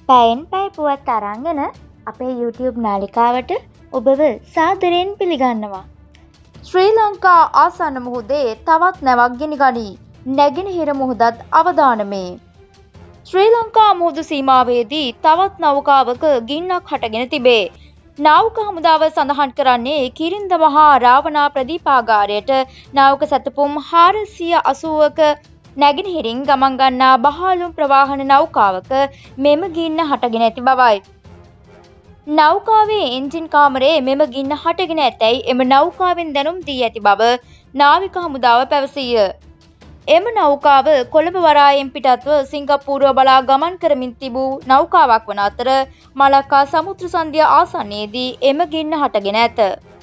පැයෙන් පැය පුවත් අරගෙන අපේ YouTube නාලිකාවට ඔබව සාදරයෙන් පිළිගන්නවා. ශ්‍රී ලංකා ආසන්න මුහුදේ තවත් නැවක් ගෙනගනී. නැගෙනහිර මුහුදත් අවදානමේ. ශ්‍රී ලංකා මුහුදු සීමාවේදී තවත් නෞකාවක ගින්නක් හටගෙන තිබේ. නාවික හමුදාව සඳහන් කරන්නේ කිරින්ද මහා රාවණා ප්‍රදීපාගාරයට නාවික සැතපුම් 480ක නැගෙනහිරින් ගමන් ගන්නා බහාලුම් ප්‍රවාහන නෞකාවක මෙම ගින්න හටගෙන ඇති බවයි. නෞකාවේ එන්ජින් කාමරයේ මෙම ගින්න හටගෙන ඇතැයි එම නෞකාවෙන් දැනුම් දී ඇති බව නාවික හමුදාව පැවසීය. එම නෞකාව කොළඹ වරායෙන් පිටත්ව සිංගප්පූරුව බලා ගමන් කරමින් තිබූ නෞකාවක් වන අතර මලක්කා සමුද්‍ර සන්ධිය ආසන්නයේදී එම ගින්න හටගෙන ඇත.